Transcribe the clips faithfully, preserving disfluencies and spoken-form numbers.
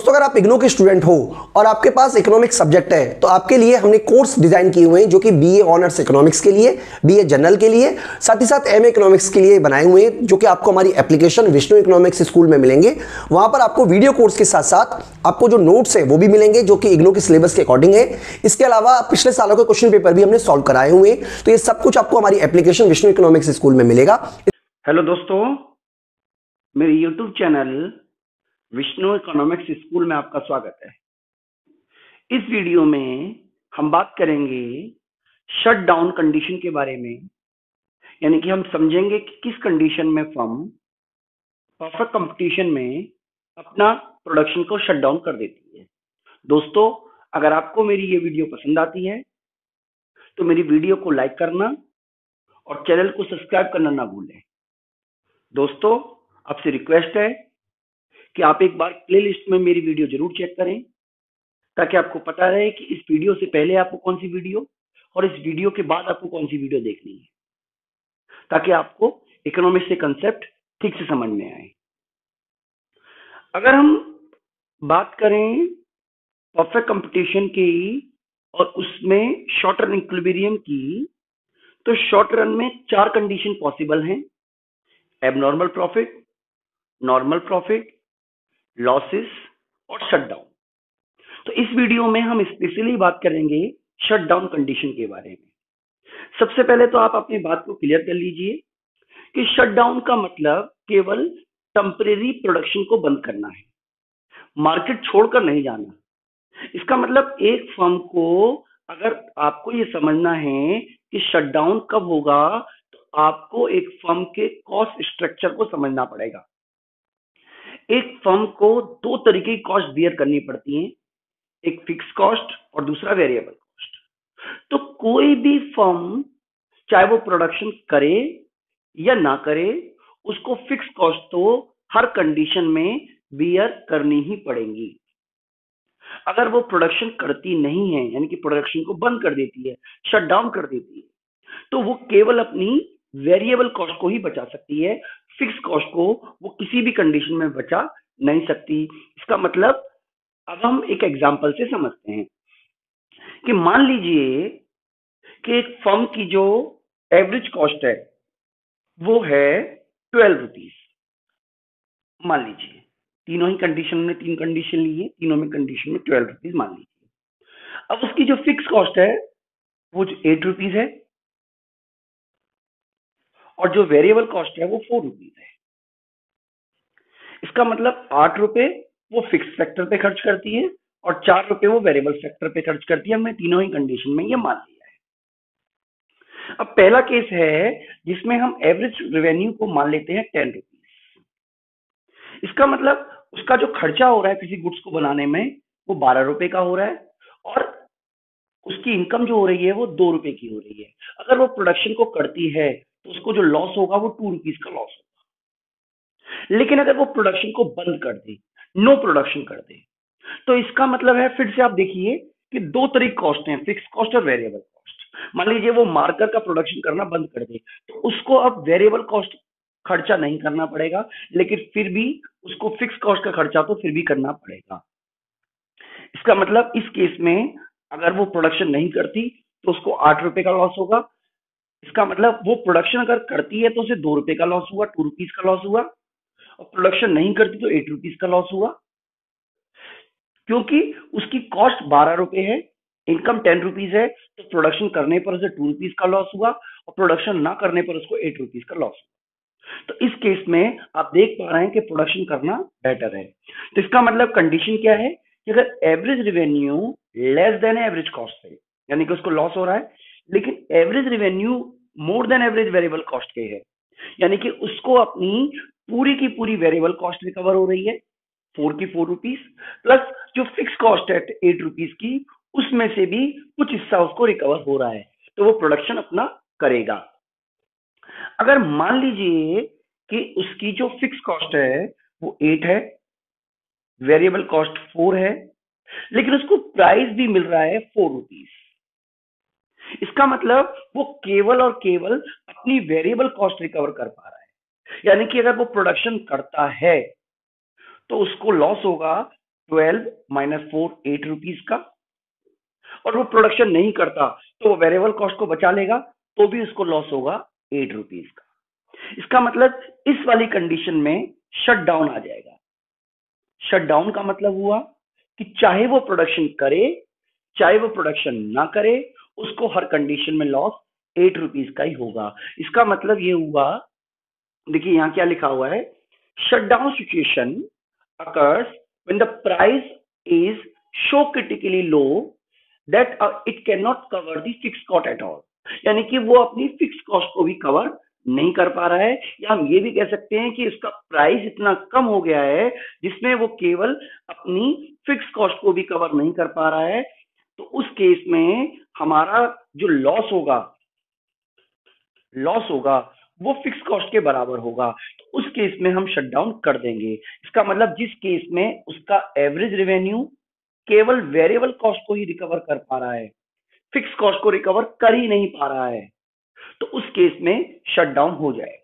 तो अगर आप इग्नो के स्टूडेंट हो और आपके पास इकोनॉमिक्स सब्जेक्ट है तो आपके लिए हमने कोर्स डिजाइन किए हुए हैं जो कि बीए ऑनर्स इकोनॉमिक्स के लिए, बीए जनरल के लिए, साथ ही साथ एमए इकोनॉमिक्स के लिए बनाए हुए हैं, जो कि आपको हमारी एप्लीकेशन विष्णु इकोनॉमिक्स स्कूल में मिलेंगे। वहां पर आपको वीडियो कोर्स के साथ साथ आपको जो नोट्स है वो भी मिलेंगे जो कि इग्नो के सिलेबस के अकॉर्डिंग है। इसके अलावा पिछले सालों के क्वेश्चन पेपर भी हमने सॉल्व कराए हुए हैं। तो ये सब कुछ आपको हमारी एप्लीकेशन विष्णु इकोनॉमिक्स स्कूल में मिलेगा। हेलो दोस्तों, मेरे YouTube channel Vishnu economics school में आपका स्वागत है। इस वीडियो में हम बात करेंगे शट डाउन कंडीशन के बारे में, यानी कि हम समझेंगे कि किस कंडीशन में फर्म परफेक्ट कंपटीशन में अपना प्रोडक्शन को शट डाउन कर देती है। दोस्तों, अगर आपको मेरी ये वीडियो पसंद आती है तो मेरी वीडियो को लाइक करना और चैनल को सब्सक्राइब करना ना भूलें। दोस्तों, आपसे रिक्वेस्ट है कि आप एक बार प्लेलिस्ट में मेरी वीडियो जरूर चेक करें ताकि आपको पता रहे कि इस वीडियो से पहले आपको कौन सी वीडियो और इस वीडियो के बाद आपको कौन सी वीडियो देखनी है, ताकि आपको इकोनॉमिक्स के कंसेप्ट ठीक से समझ में आए। अगर हम बात करें परफेक्ट कंपटीशन की और उसमें शॉर्ट रन इक्विलिब्रियम की, तो शॉर्ट रन में चार कंडीशन पॉसिबल हैं: abnormal profit, normal profit, losses और शटडाउन। तो इस वीडियो में हम स्पेशली बात करेंगे शटडाउन कंडीशन के बारे में। सबसे पहले तो आप अपनी बात को क्लियर कर लीजिए कि शटडाउन का मतलब केवल टेम्परेरी प्रोडक्शन को बंद करना है, मार्केट छोड़कर नहीं जाना। इसका मतलब एक फर्म को, अगर आपको ये समझना है कि शटडाउन कब होगा, तो आपको एक फर्म के कॉस्ट स्ट्रक्चर को समझना पड़ेगा। एक फर्म को दो तरीके की कॉस्ट बियर करनी पड़ती है, एक फिक्स कॉस्ट और दूसरा वेरिएबल कॉस्ट। तो कोई भी फर्म चाहे वो प्रोडक्शन करे या ना करे, उसको फिक्स कॉस्ट तो हर कंडीशन में बियर करनी ही पड़ेगी। अगर वो प्रोडक्शन करती नहीं है, यानी कि प्रोडक्शन को बंद कर देती है, शट डाउन कर देती है, तो वो केवल अपनी वेरिएबल कॉस्ट को ही बचा सकती है, फिक्स कॉस्ट को वो किसी भी कंडीशन में बचा नहीं सकती। इसका मतलब अब हम एक एग्जांपल से समझते हैं कि मान लीजिए कि एक फर्म की जो एवरेज कॉस्ट है वो है ट्वेल्व रुपीज। मान लीजिए तीनों ही कंडीशन में, तीन कंडीशन ली है, तीनों में कंडीशन में ट्वेल्व रुपीज मान लीजिए। अब उसकी जो फिक्स कॉस्ट है वो जो एट रुपीज है और जो वेरिएबल कॉस्ट है वो फोर रुपीज है। इसका मतलब आठ रुपए वो फिक्स फैक्टर पे खर्च करती है और चार रुपए वो वेरिएबल फैक्टर पे खर्च करती है। हमने तीनों ही कंडीशन में ये मान लिया है। अब पहला केस है जिसमें हम एवरेज रेवेन्यू को मान लेते हैं टेन रुपीज। इसका मतलब उसका जो खर्चा हो रहा है किसी गुड्स को बनाने में वो बारह रुपए का हो रहा है और उसकी इनकम जो हो रही है वो दो रुपए की हो रही है। अगर वो प्रोडक्शन को करती है तो उसको जो लॉस होगा वो टू रुपीज का लॉस होगा। लेकिन अगर वो प्रोडक्शन को बंद कर दे, नो प्रोडक्शन कर दे, तो इसका मतलब है, फिर से आप देखिए कि दो तरीके कॉस्ट हैं, फिक्स कॉस्ट और वेरिएबल कॉस्ट। मान लीजिए वो मार्कर का प्रोडक्शन करना बंद कर दे तो उसको अब वेरिएबल कॉस्ट खर्चा नहीं करना पड़ेगा, लेकिन फिर भी उसको फिक्स कॉस्ट का खर्चा तो फिर भी करना पड़ेगा। इसका मतलब इस केस में अगर वो प्रोडक्शन नहीं करती तो उसको आठ रुपए का लॉस होगा। इसका मतलब वो प्रोडक्शन अगर करती है तो उसे दो रुपए का लॉस हुआ, टू रुपीज का लॉस हुआ, और प्रोडक्शन नहीं करती तो एट रुपीज का लॉस हुआ, क्योंकि उसकी कॉस्ट बारह रुपए है, इनकम टेन रुपीज है, तो प्रोडक्शन करने पर उसे टू रुपीज का लॉस हुआ और प्रोडक्शन ना करने पर उसको एट रुपीज का लॉस हुआ। तो इस केस में आप देख पा रहे हैं कि प्रोडक्शन करना बेटर है। तो इसका मतलब कंडीशन क्या है कि अगर average revenue less than average cost है, यानी कि उसको लॉस हो रहा है, लेकिन average revenue more than average variable cost के है, यानी कि उसको अपनी पूरी की पूरी वेरिएबल कॉस्ट रिकवर हो रही है, फोर की फोर रुपीज, प्लस जो फिक्स कॉस्ट है एट रुपीज की, उसमें से भी कुछ हिस्सा उसको रिकवर हो रहा है, तो वो प्रोडक्शन अपना करेगा। अगर मान लीजिए कि उसकी जो फिक्स कॉस्ट है वो एट है, वेरिएबल कॉस्ट फोर है, लेकिन उसको प्राइस भी मिल रहा है फोर रुपीज। इसका मतलब वो केवल और केवल अपनी वेरिएबल कॉस्ट रिकवर कर पा रहा है, यानी कि अगर वो प्रोडक्शन करता है तो उसको लॉस होगा, twelve minus four eight rupees का, और वो प्रोडक्शन नहीं करता तो वो वेरिएबल कॉस्ट को बचा लेगा, तो भी उसको लॉस होगा एट रुपीज का। इसका मतलब इस वाली कंडीशन में शट डाउन आ जाएगा। शट डाउन का मतलब हुआ कि चाहे वो प्रोडक्शन करे चाहे वो प्रोडक्शन ना करे, उसको हर कंडीशन में लॉस एट रुपीज का ही होगा। इसका मतलब ये हुआ, देखिए यहां क्या लिखा हुआ है, shut down situation occurs when the price is so critically low that uh, it cannot cover the fixed cost at all। यानी कि वो अपनी फिक्स कॉस्ट को भी कवर नहीं कर पा रहा है, या हम ये भी कह सकते हैं कि उसका प्राइस इतना कम हो गया है जिसमें वो केवल अपनी फिक्स कॉस्ट को भी कवर नहीं कर पा रहा है। तो उस केस में हमारा जो लॉस होगा लॉस होगा वो फिक्स कॉस्ट के बराबर होगा। तो उस केस में हम शट डाउन कर देंगे। इसका मतलब जिस केस में उसका एवरेज रेवेन्यू केवल वेरिएबल कॉस्ट को ही रिकवर कर पा रहा है, फिक्स कॉस्ट को रिकवर कर ही नहीं पा रहा है, तो उस केस में शट डाउन हो जाएगा।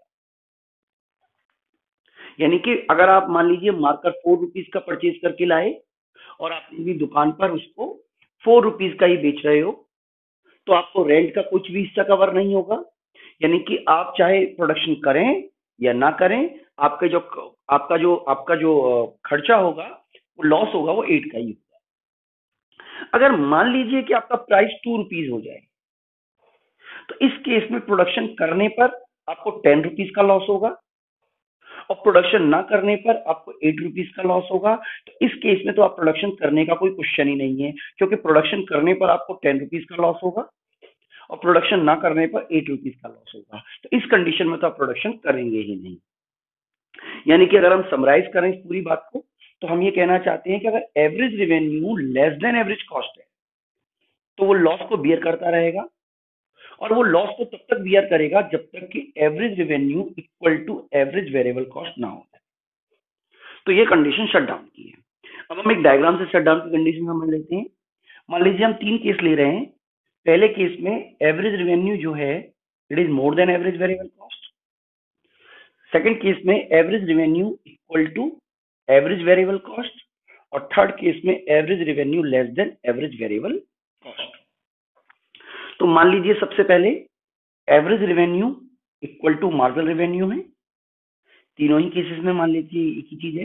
यानी कि अगर आप मान लीजिए मार्कर फोर रुपीज का परचेज करके लाए और आप अपनी दुकान पर उसको फोर रुपीज का ही बेच रहे हो, तो आपको रेंट का कुछ भी हिस्सा कवर नहीं होगा। यानी कि आप चाहे प्रोडक्शन करें या ना करें, आपके जो आपका जो आपका जो खर्चा होगा, वो लॉस होगा, वो एट का ही होगा। अगर मान लीजिए कि आपका प्राइस टू रुपीज हो जाए, तो इस केस में प्रोडक्शन करने पर आपको टेन रुपीज का लॉस होगा, और प्रोडक्शन ना करने पर आपको एट रुपीज का लॉस होगा। तो इस केस में तो आप प्रोडक्शन करने का कोई क्वेश्चन ही नहीं है, क्योंकि प्रोडक्शन करने पर आपको टेन रुपीज का लॉस होगा और प्रोडक्शन ना करने पर एट रुपीज का लॉस होगा। तो इस कंडीशन में तो आप प्रोडक्शन करेंगे ही नहीं। यानी कि अगर हम समराइज करें इस पूरी बात को, तो हम ये कहना चाहते हैं कि अगर average revenue less than average cost है, तो वो लॉस को बियर करता रहेगा, और वो लॉस को तब तक बियर करेगा जब तक कि average revenue equal to average variable cost ना हो। तो ये कंडीशन शट डाउन की है। अब हम एक डायग्राम से शट डाउन की कंडीशन समझ लेते हैं। मान लीजिए हम तीन केस ले रहे हैं। पहले केस में एवरेज रेवेन्यू जो है it is more than average variable cost. Second case में average revenue equal to average variable cost, और थर्ड केस में average revenue less than average variable cost. तो मान लीजिए सबसे पहले average revenue equal to marginal revenue है। तीनों ही केसेस में मान लीजिए एक ही चीज है,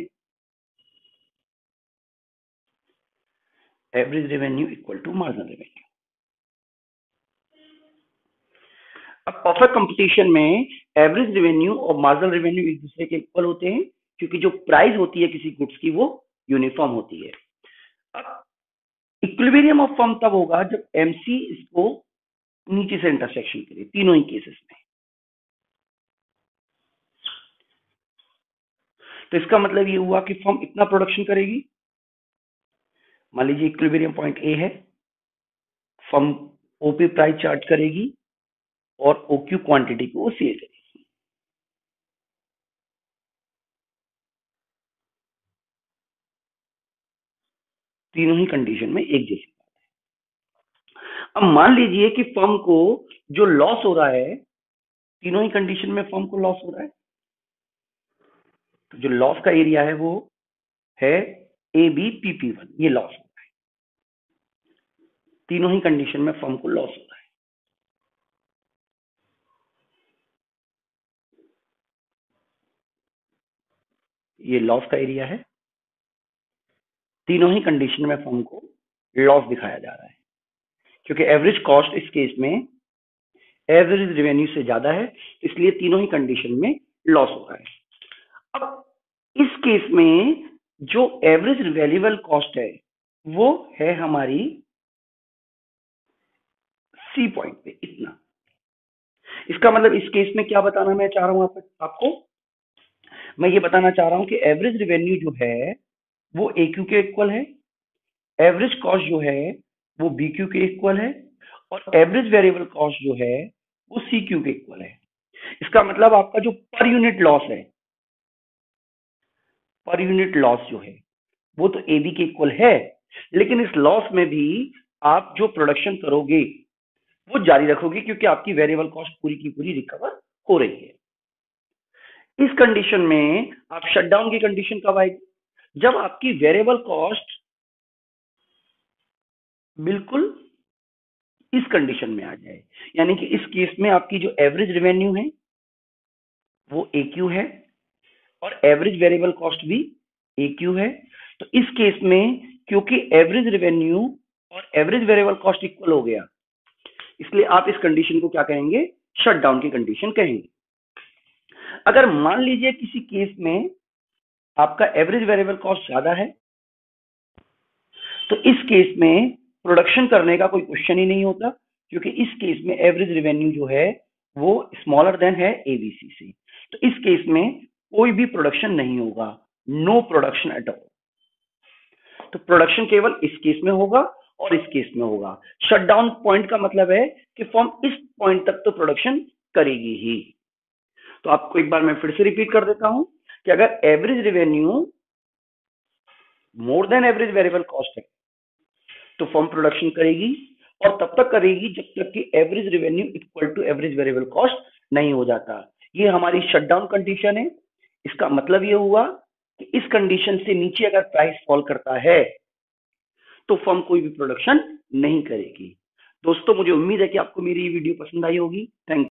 average revenue equal to marginal revenue. अब परफेक्ट कंपटीशन में एवरेज रेवेन्यू और मार्जिनल रेवेन्यू एक दूसरे के इक्वल होते हैं, क्योंकि जो प्राइस होती है किसी गुड्स की वो यूनिफॉर्म होती है। अब इक्विलिब्रियम ऑफ फर्म तब होगा जब एमसी इसको नीचे से इंटरसेक्शन करे, तीनों ही केसेस में। तो इसका मतलब ये हुआ कि फर्म इतना प्रोडक्शन करेगी, मान लीजिए इक्विलिब्रियम पॉइंट ए है, फर्म ओपी प्राइस चार्ज करेगी और ओक्यू क्वांटिटी को वो सेल करेगी। तीनों ही कंडीशन में एक जैसी बात है। अब मान लीजिए कि फर्म को जो लॉस हो रहा है, तीनों ही कंडीशन में फर्म को लॉस हो रहा है, तो जो लॉस का एरिया है वो है A B P P one, ये लॉस हो रहा है। तीनों ही कंडीशन में फर्म को लॉस हो रहा है। ये लॉस का एरिया है, तीनों ही कंडीशन में फर्म को लॉस दिखाया जा रहा है, क्योंकि एवरेज कॉस्ट इस केस में एवरेज रेवेन्यू से ज्यादा है, इसलिए तीनों ही कंडीशन में लॉस हो रहा है। अब इस केस में जो एवरेज वेरिएबल कॉस्ट है वो है हमारी सी पॉइंट पे इतना। इसका मतलब इस केस में क्या बताना मैं चाह रहा हूं आप, आपको मैं ये बताना चाह रहा हूं कि एवरेज रेवेन्यू जो है वो ए क्यू के इक्वल है, एवरेज कॉस्ट जो है वो बी क्यू के इक्वल है, और एवरेज वेरिएबल कॉस्ट जो है वो सी क्यू के इक्वल है। इसका मतलब आपका जो पर यूनिट लॉस है, पर यूनिट लॉस जो है वो तो ए बी के इक्वल है, लेकिन इस लॉस में भी आप जो प्रोडक्शन करोगे वो जारी रखोगे, क्योंकि आपकी वेरिएबल कॉस्ट पूरी की पूरी रिकवर हो रही है। इस कंडीशन में आप शटडाउन की कंडीशन कब आएगी, जब आपकी वेरिएबल कॉस्ट बिल्कुल इस कंडीशन में आ जाए, यानी कि इस केस में आपकी जो एवरेज रेवेन्यू है वो ए क्यू है और एवरेज वेरिएबल कॉस्ट भी ए क्यू है। तो इस केस में क्योंकि एवरेज रेवेन्यू और एवरेज वेरिएबल कॉस्ट इक्वल हो गया, इसलिए आप इस कंडीशन को क्या कहेंगे, शट डाउन की कंडीशन कहेंगे। अगर मान लीजिए किसी केस में आपका एवरेज वेरिएबल कॉस्ट ज्यादा है, तो इस केस में प्रोडक्शन करने का कोई क्वेश्चन ही नहीं होता, क्योंकि इस केस में एवरेज रेवेन्यू जो है वो स्मॉलर देन है एबीसी से। तो इस केस में कोई भी प्रोडक्शन नहीं होगा, नो प्रोडक्शन एट ऑल। तो प्रोडक्शन केवल इस केस में होगा और इस केस में होगा। शटडाउन पॉइंट का मतलब है कि फर्म इस पॉइंट तक तो प्रोडक्शन करेगी ही। तो आपको एक बार मैं फिर से रिपीट कर देता हूं कि अगर average revenue more than average variable cost है तो फर्म प्रोडक्शन करेगी, और तब तक करेगी जब तक कि average revenue equal to average variable cost नहीं हो जाता। ये हमारी शटडाउन कंडीशन है। इसका मतलब ये हुआ कि इस कंडीशन से नीचे अगर प्राइस फॉल करता है तो फर्म कोई भी प्रोडक्शन नहीं करेगी। दोस्तों, मुझे उम्मीद है कि आपको मेरी ये वीडियो पसंद आई होगी। Thank you.